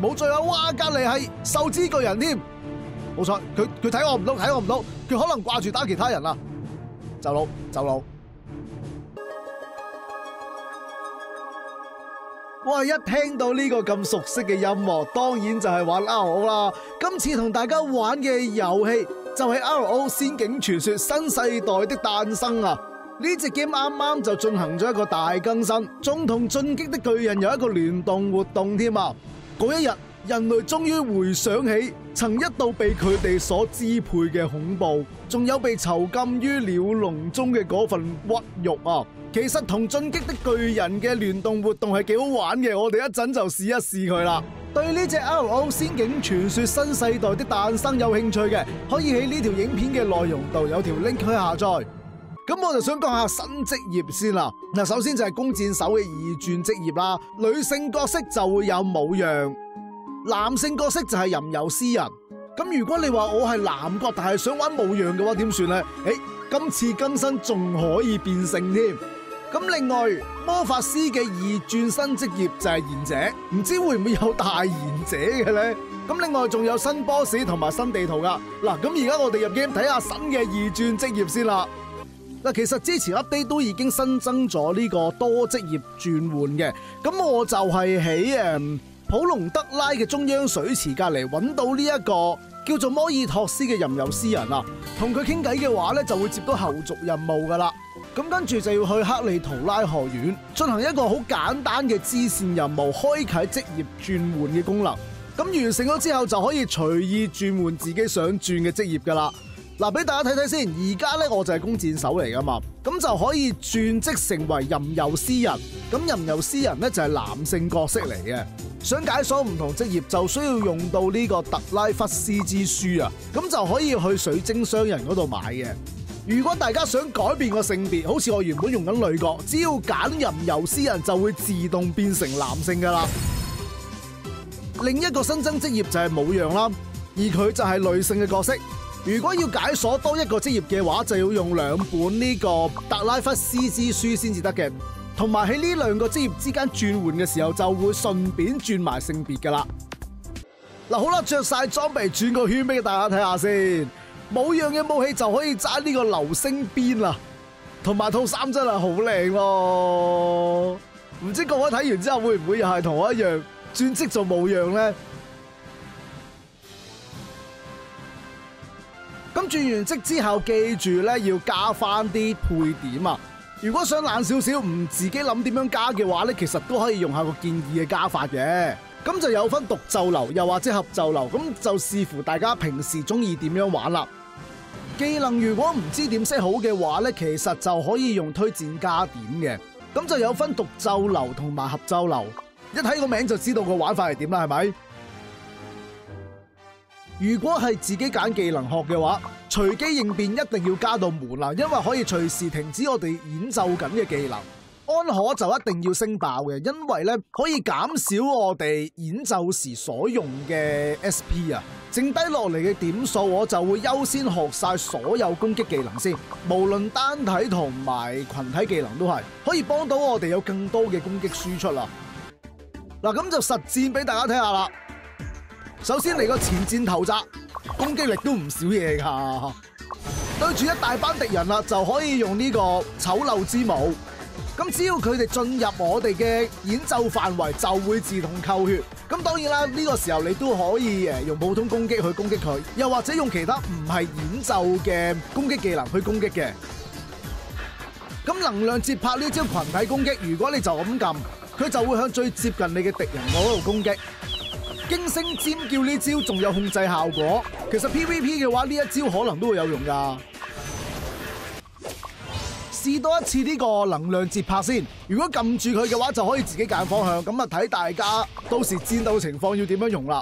冇追啊！哇，隔離係獸之巨人添，冇錯，佢睇我唔到，佢可能掛住打其他人啦，走佬。哇！一聽到呢個咁熟悉嘅音樂，當然就係玩 RO 啦。今次同大家玩嘅遊戲就係 RO 仙境傳說新世代的誕生啊！呢隻 game 啱啱就進行咗一個大更新，仲同進擊的巨人有一個聯動活動添啊！嗰一日，人類終於回想起曾一度被佢哋所支配嘅恐怖，仲有被囚禁於鳥籠中嘅嗰份屈辱啊！其實同進擊的巨人嘅聯動活動係幾好玩嘅，我哋一陣就試一試佢啦。對呢隻 RO 仙境傳說新世代的誕生有興趣嘅，可以喺呢條影片嘅內容度有條 link 去下載。咁我就想講下新職業先啦。嗱，首先就係弓箭手嘅二轉職業啦。女性角色就會有舞羊，男性角色就係吟遊詩人。咁如果你話我係男角，但係想玩舞羊嘅話，點算呢？今次更新仲可以變性添。咁另外，魔法師嘅二轉新職業就係賢者，唔知會唔會有大賢者嘅呢？咁另外仲有新 boss 同埋新地圖噶。嗱，咁而家我哋入 game 睇下新嘅二轉職業先啦。嗱，其實之前 update 都已經新增咗呢個多職業轉換嘅。咁我就係喺普隆德拉嘅中央水池隔離揾到呢一個叫做摩爾托斯嘅吟遊詩人啊。同佢傾偈嘅話咧，就會接到後續任務噶啦。咁跟住就要去克里圖拉學院進行一個好簡單嘅支線任務，開啟職業轉換嘅功能。咁完成咗之後就可以隨意轉換自己想轉嘅職業噶啦。嗱，俾大家睇睇先，而家咧我就係弓箭手嚟噶嘛，咁就可以轉職成為吟遊詩人。咁吟遊詩人咧就係男性角色嚟嘅。想解鎖唔同職業就需要用到呢個特拉弗斯之書啊，咁就可以去水晶商人嗰度買嘅。如果大家想改變個性別，好似我原本用緊女角，只要揀吟遊詩人就會自動變成男性噶啦。另一個新增職業就係舞羊啦，而佢就係女性嘅角色。如果要解鎖多一個職業嘅話，就要用2本呢個特拉弗斯之書先至得嘅，同埋喺呢2個職業之間轉換嘅時候，就會順便轉埋性別噶啦。嗱，好啦，着晒裝備轉個圈俾大家睇下先。舞羊嘅武器就可以揸呢個流星鞭啦，同埋套衫真係好靚咯。唔知各位睇完之後會唔會又係同我一樣轉職做舞羊呢？咁轉完職之後，記住咧要加翻啲配點啊！如果想懶少少，唔自己諗點樣加嘅話咧，其實都可以用下個建議嘅加法嘅。咁就有分獨奏流，又或者合奏流，咁就視乎大家平時中意點樣玩啦。技能如果唔知點識好嘅話咧，其實就可以用推薦加點嘅。咁就有分獨奏流同埋合奏流，一睇個名就知道個玩法係點啦，係咪？如果係自己揀技能學嘅話，隨機應變一定要加到滿啦，因為可以隨時停止我哋演奏緊嘅技能。安可就一定要升爆嘅，因為咧可以減少我哋演奏時所用嘅 SP 啊。剩低落嚟嘅點數，我就會優先學晒所有攻擊技能先，無論單體同埋群體技能都係可以幫到我哋有更多嘅攻擊輸出啦。嗱，咁就實戰俾大家睇下啦。首先嚟個前箭頭擲，攻擊力都唔少嘢㗎。對住一大班敵人啦，就可以用呢個醜陋之舞。咁只要佢哋進入我哋嘅演奏範圍，就會自動扣血。咁當然啦，呢個時候你都可以用普通攻擊去攻擊佢，又或者用其他唔係演奏嘅攻擊技能去攻擊嘅。咁能量節拍呢招群體攻擊，如果你就咁撳，佢就會向最接近你嘅敵人嗰度攻擊。驚聲尖叫呢招仲有控制效果，其實 PVP 嘅話呢一招可能都會有用㗎。試多一次呢個能量節拍先，如果撳住佢嘅話就可以自己揀方向，咁啊睇大家到時戰鬥情況要點樣用啦。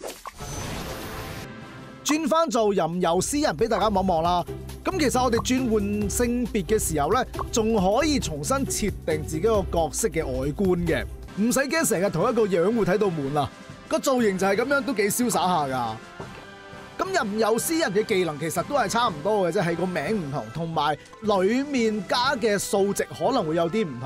轉翻做吟遊詩人俾大家望望啦。咁其實我哋轉換性別嘅時候咧，仲可以重新設定自己個角色嘅外觀嘅，唔使驚成日同一個樣會睇到悶啦。個造型就係咁樣，都幾瀟灑下噶。咁吟遊詩人嘅技能其實都係差唔多嘅啫，係個名唔同，同埋裡面加嘅數值可能會有啲唔同。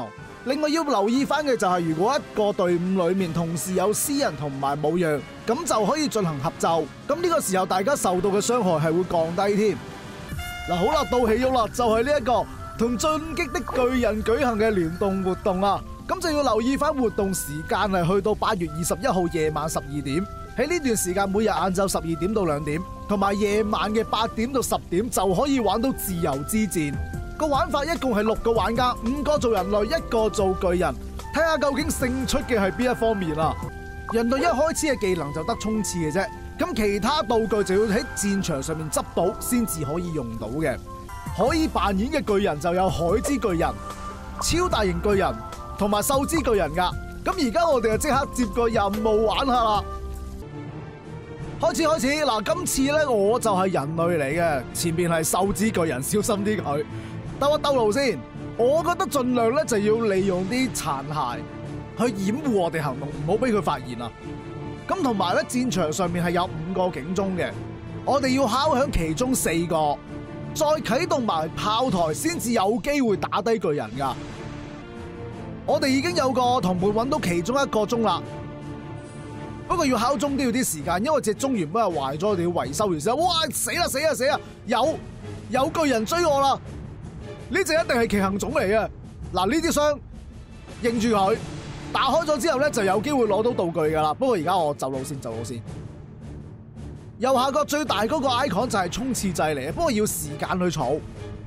另外要留意翻嘅就係，如果一個隊伍裏面同時有獅人同埋母羊，咁就可以進行合奏。咁呢個時候大家受到嘅傷害係會降低添。嗱，好啦，到起喐啦，就係呢一個同進擊的巨人舉行嘅聯動活動啊。咁就要留意翻活動時間係去到8月21號夜晚12點。喺呢段時間，每日晏晝12點到2點，同埋夜晚嘅8點到10點就可以玩到自由之戰。個玩法一共係6個玩家，5個做人類，1個做巨人，睇下究竟勝出嘅係邊一方面啦。人類一開始嘅技能就得衝刺嘅啫，咁其他道具就要喺戰場上面執到先至可以用到嘅。可以扮演嘅巨人就有海之巨人、超大型巨人同埋獸之巨人噶。咁而家我哋就即刻接個任務玩下啦。開始嗱，今次咧我就係人類嚟嘅，前面係獸之巨人，小心啲佢。兜一兜路先，我覺得盡量咧就要利用啲殘骸去掩護我哋行動，唔好俾佢發現啊。咁同埋咧，戰場上面係有5個警鐘嘅，我哋要敲響其中4個，再啟動埋炮台先至有機會打低巨人噶。我哋已經有個同伴揾到其中1個鐘啦。不過要敲鐘都要啲時間，因為隻鐘原本係壞咗，我哋要維修完先。哇！死啦！有巨人追我啦！呢隻一定係奇行種嚟嘅。嗱，呢啲箱認住佢，打開咗之後咧就有機會攞到道具噶啦。不過而家我走路先。右下角最大嗰個 icon 就係衝刺掣嚟嘅，不過要時間去儲。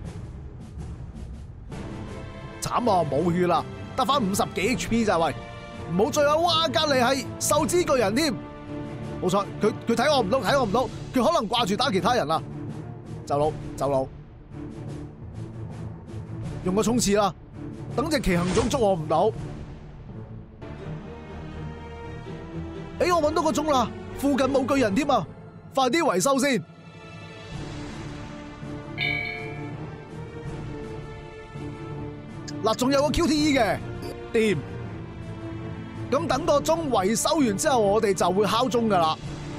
慘啊，冇血啦，得翻50幾 HP 咋喂！唔好追啊！哇，隔籬係獸之巨人添，冇錯，佢睇我唔到，佢可能掛住打其他人啦。走路，用個衝刺啦，等隻奇行種捉我唔到。我搵到個鐘啦，附近冇巨人添啊，快啲維修先。嗱，仲有個 QTE 嘅，掂。咁等個鐘維修完之後，我哋就會敲鐘噶啦。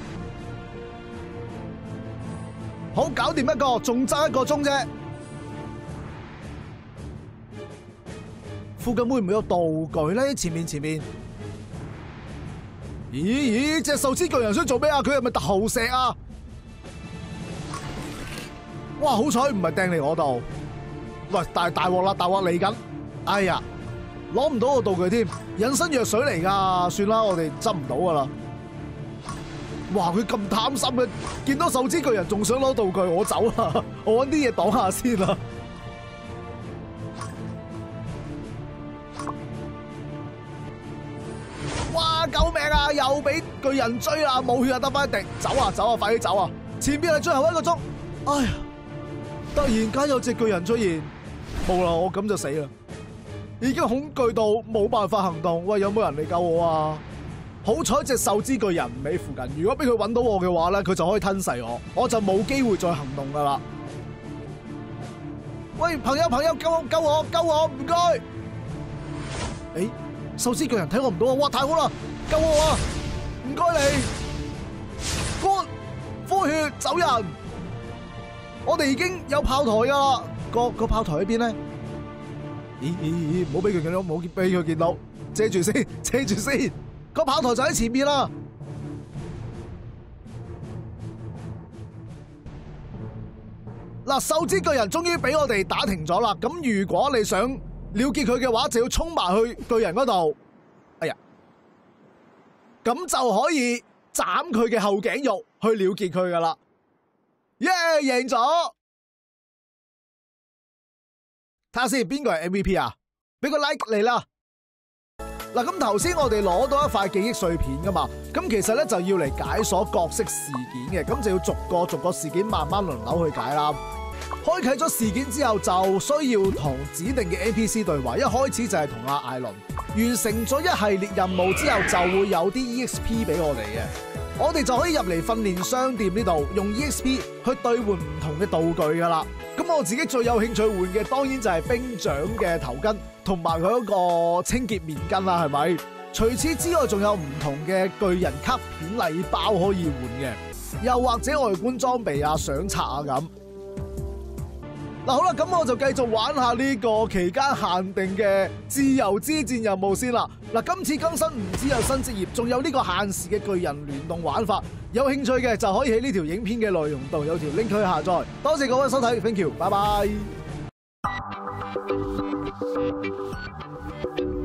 好，搞掂一個，仲爭1個鐘啫。附近會唔會有道具咧？前面。咦，隻獸之巨人想做咩啊？佢係咪投石啊？哇，好彩唔係掟嚟我度。喂，大鑊啦，大鑊嚟緊。哎呀！攞唔到個道具添，隱身藥水嚟噶，算啦，我哋執唔到噶啦。哇，佢咁貪心嘅，見到獸之巨人仲想攞道具，我走啦，我搵啲嘢擋下先啦。哇，救命啊！又俾巨人追啦，冇血啊，得翻一滴，走啊，快啲走啊！前邊係最後1個鐘，哎呀，突然間有隻巨人出現，冇啦，我咁就死啦。已經恐懼到冇辦法行動，喂，有冇人嚟救我啊？好彩隻獸之巨人唔喺附近，如果俾佢揾到我嘅話咧，佢就可以吞噬我，我就冇機會再行動噶啦。喂，朋友，救我，唔該。獸之巨人睇我唔到啊！哇，太好啦，救我啊！唔該你，呼血走人。我哋已經有炮台噶啦，個炮台喺邊咧？咦！唔好俾佢見到，唔好俾佢見到，遮住先。個炮台就喺前面啦。嗱，獸之巨人終於俾我哋打停咗啦。咁如果你想了結佢嘅話，就要衝埋去巨人嗰度。哎呀，咁就可以斬佢嘅後頸肉去了結佢噶啦。耶，贏咗！睇下先，邊個係 MVP 啊？俾個 like 嚟啦！嗱，咁頭先我哋攞到一塊記憶碎片噶嘛，咁其實咧就要嚟解鎖角色事件嘅，咁就要逐個事件慢慢輪流去解啦。開啟咗事件之後，就需要同指定嘅 NPC 對話。一開始就係同阿艾倫完成咗一系列任務之後，就會有啲 EXP 俾我哋嘅。我哋就可以入嚟訓練商店呢度，用 EXP 去兌換唔同嘅道具噶啦。咁我自己最有興趣換嘅，當然就係兵長嘅頭巾同埋佢嗰個清潔面巾啦，係咪？除此之外，仲有唔同嘅巨人卡片禮包可以換嘅，又或者外觀裝備啊、相冊啊咁。 嗱，好啦，咁我就繼續玩下呢個期間限定嘅自由之戰任務先啦。嗱，今次更新唔止有新職業，仲有呢個限時嘅巨人聯動玩法。有興趣嘅就可以喺呢條影片嘅內容度有條 link 去下載。多謝各位收睇 ，thank you，拜拜。